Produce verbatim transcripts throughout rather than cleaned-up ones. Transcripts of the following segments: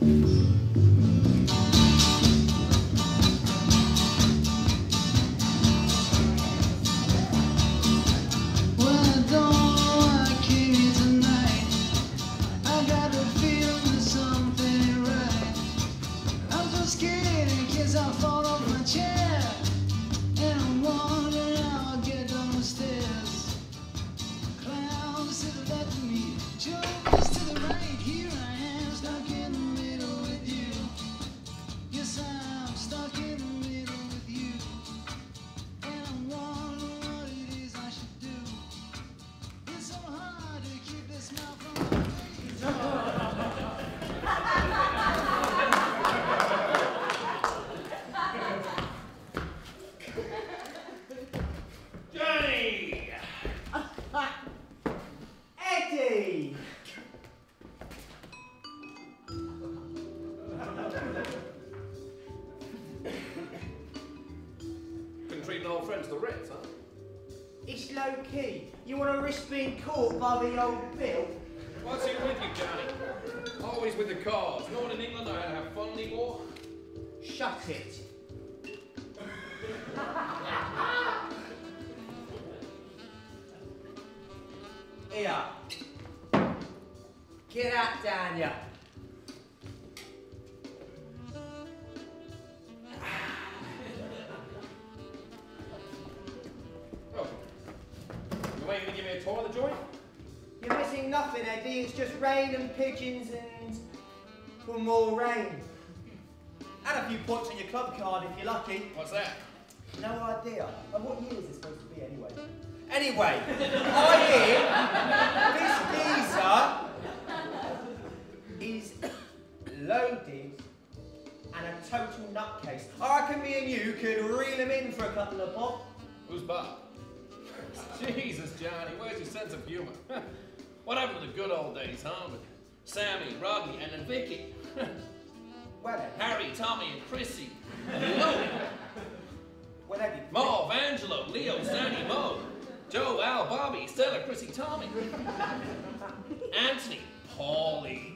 Being caught by the old Bill. What's it with you, Johnny? Always with the cars. No one in England know how to have fun anymore. Shut it. Here. Get out down ya. Tour of the joint? You're missing nothing, Eddie. It's just rain and pigeons and well, more rain. And a few points on your club card if you're lucky. What's that? No idea. And what year is it supposed to be anyway? Anyway, I hear this geezer is loaded and a total nutcase. I reckon me and you could reel him in for a couple of bob. Who's Bob? Jesus, Johnny, where's your sense of humor? What happened to the good old days, huh? With Sammy, Rodney, and then Vicky. Well, Eddie. Harry, Tommy, and Chrissy. And Louie. Well, Eddie. Marv, Angelo, Leo, Sandy, Mo. Joe, Al, Bobby, Stella, Chrissy, Tommy. Anthony, Paulie.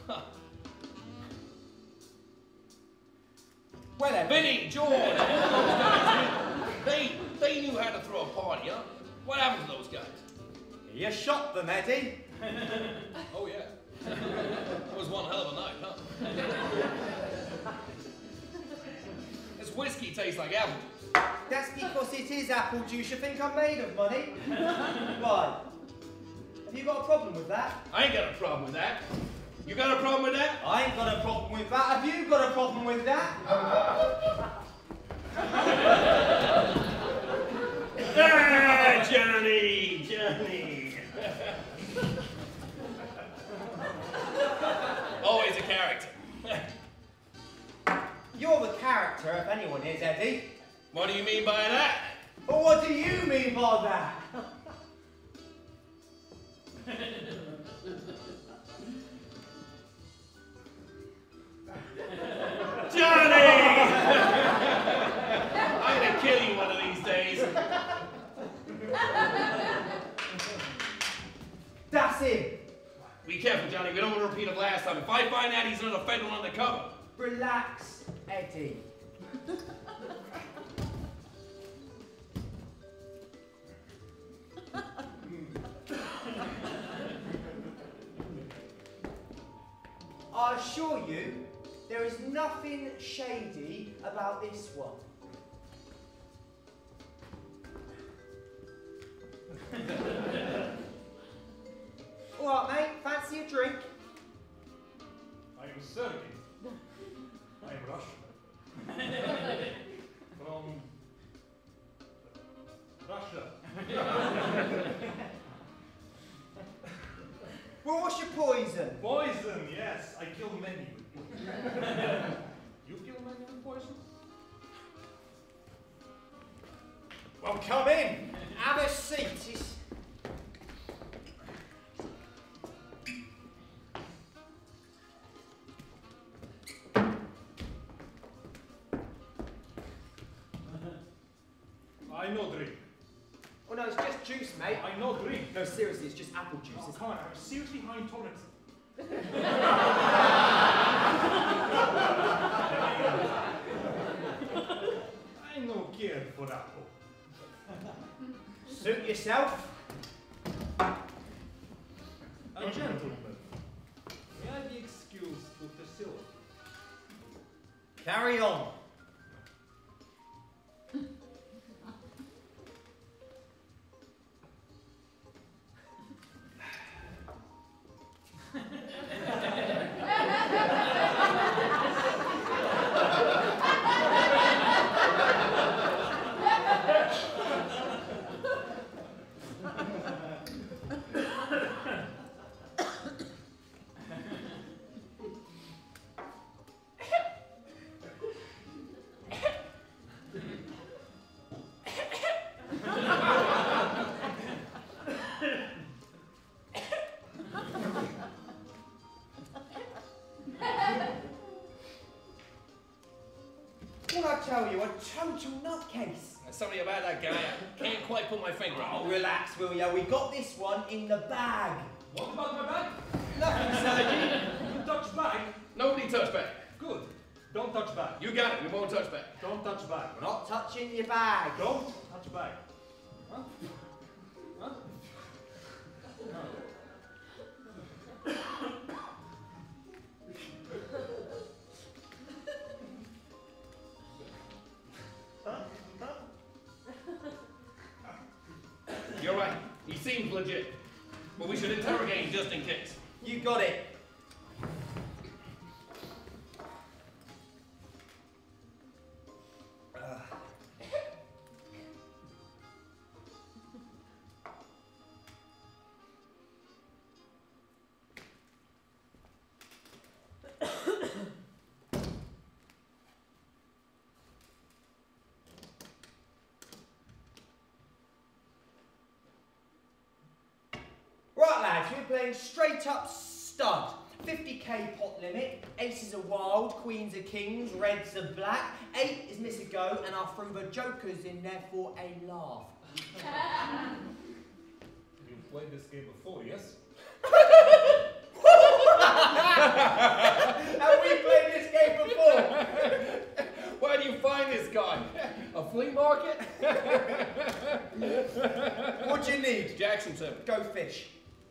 Well, Eddie. Vinny, George, all those guys. They, they knew how to throw a party, huh? What happened to those guys? You shot them, Eddie. Oh, yeah. It was one hell of a night, huh? This whiskey tastes like apple juice. That's because it is apple juice. You think I'm made of money? Why? Have you got a problem with that? I ain't got a problem with that. You got a problem with that? I ain't got a problem with that. Have you got a problem with that? Ah, Johnny, Johnny. Always a character. You're the character, if anyone is, Eddie. What do you mean by that? Well, what do you mean by that? Johnny! I'm gonna kill you one of these days. That's it. Be careful, Johnny. We don't want to repeat it last time. If I find out he's another federal undercover. Relax, Eddie. I assure you, there is nothing shady about this one. All right, mate, fancy a drink? I am Sergey. I am Russian. From Russia. Well, what's your poison? Poison, yes. I kill many with poison. You kill many with poison? Well, come in. Have a seat. It's... I no drink. Oh no, it's just juice, mate. I no drink. No, seriously, it's just apple juice. Oh, It's... come on, I'm seriously high intolerance. yourself. A gentleman. May I be excused with the silver? Carry on. What I tell you, a total nutcase. There's something about that guy, I can't quite put my finger on. Oh, relax, will ya? We got this one in the bag. What about my bag? Nothing, Sergey. You touch bag? Nobody touch back. Good. Don't touch bag. You got it, we won't touch back. Don't touch bag. We're not touching your bag. Don't touch bag. Huh? Huh? No. You're right, he seems legit. But we should interrogate him just in case. You got it. Right lads, we're playing straight up stud. fifty k pot limit, aces are wild, queens are kings, reds are black, eight is miss a go, and I'll throw the jokers in there for a laugh. You've played this game before, yes? Have we played this game before? Where do you find this guy? A flea market? What do you need? Jackson said. Go fish.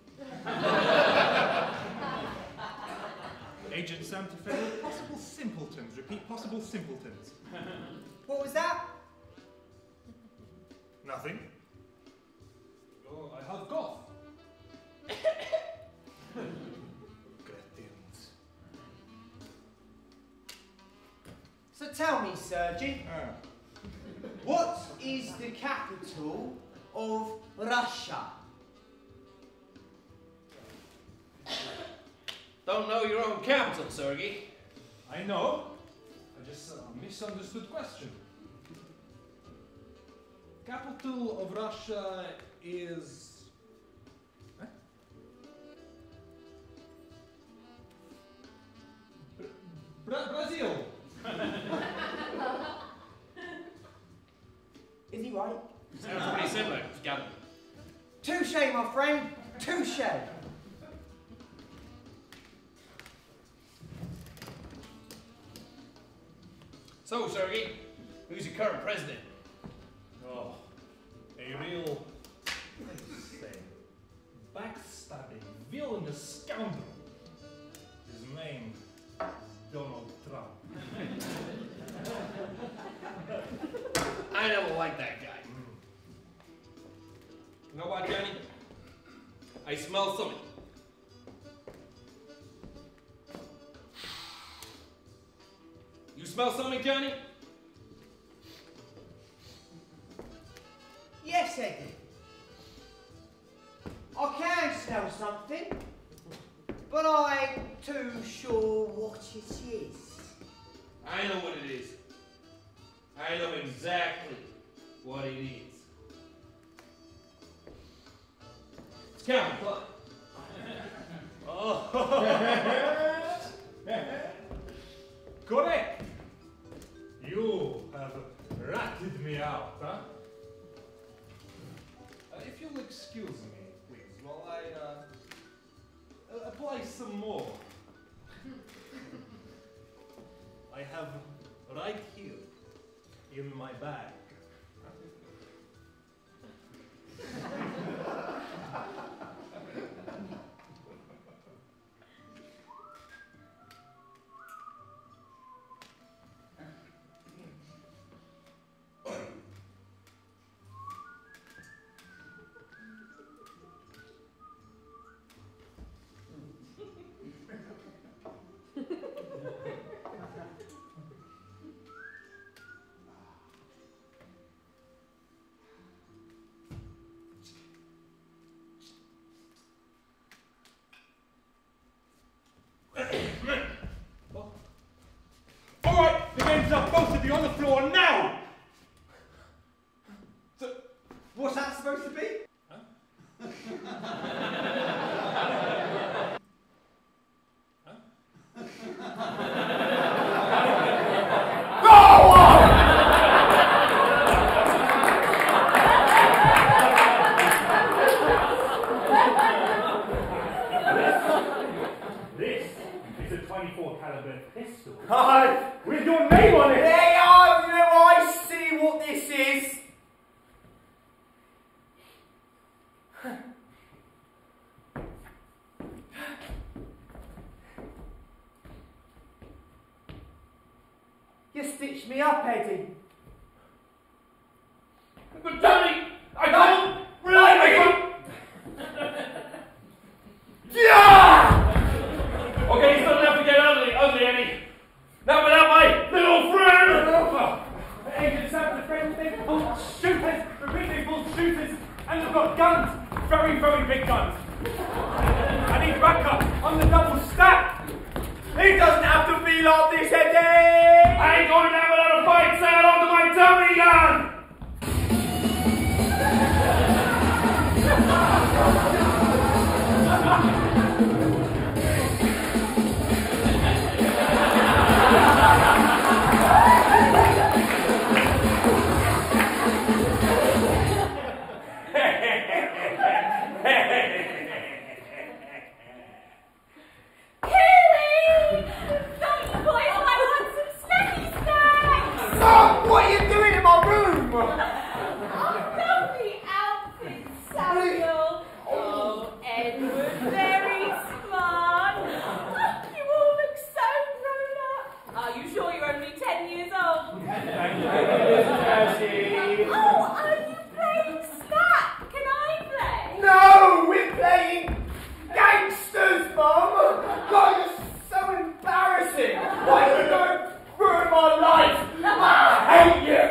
Agent Sam to Federal, possible simpletons. Repeat, possible simpletons. What was that? Nothing. Oh, I have golf. Cretins. So tell me, Sergey, Ah. what is the capital of Russia? Don't know your own capital, Sergey. I know. I just uh, misunderstood question. Capital of Russia is... Huh? Bra Brazil. Is he right? Sounds pretty similar. Got it. Touche, my friend. Touche. So, Sergey, who's your current president? Oh, a real, let's say, backstabbing, villainous scoundrel. His name is Donald Trump. I never liked that guy. You know what, Johnny? I smell something. You smell something, Johnny? Yes, Eddie. I can smell something, but I ain't too sure what it is. I know what it is. I know exactly what it is. It's Calvin Klein. Oh. Correct. You have ratted me out, huh? Uh, if you'll excuse me, please, while I uh, uh, apply some more. I have right here in my bag twenty-four caliber pistol. Hi. With your name on it! Hey, oh, you know, I see what this is. You stitched me up, Eddie. But Tony, I don't really make it! Yeah! Okay, so never get ugly, ugly, Eddie. Not without my little friend! Agents have the friends, they've pulled shooters, repeatedly pulled shooters, and they've got guns, very, very big guns. I need backup on the double stack. It doesn't have to be like this, Eddie! I ain't going to have another fight sail onto my Tony gun! What are you doing in my room? Oh, lovely outfit, Samuel. Oh, Edward, very smart. Oh, you all look so grown up. Are you sure you're only ten years old? Oh, are you playing snap? Can I play? No, we're playing gangsters, Mum. God, you're so embarrassing. Why are you going to ruin my life? I hate you.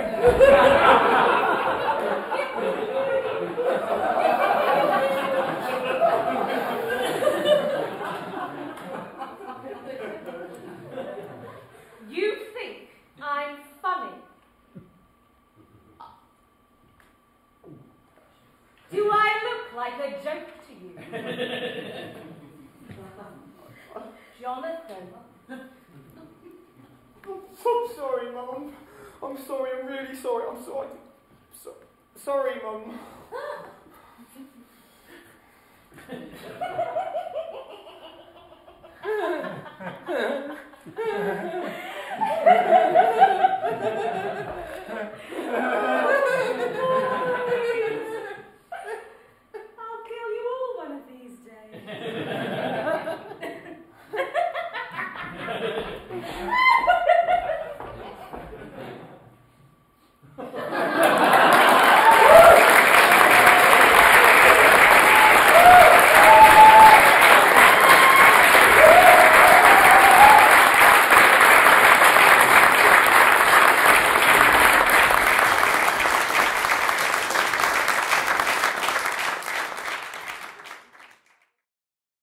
You think I'm funny? Do I look like a joke to you? Jonathan. I'm sorry, Mum. I'm sorry, I'm really sorry. I'm sorry. So, sorry, Mum. I'll kill you all one of these days.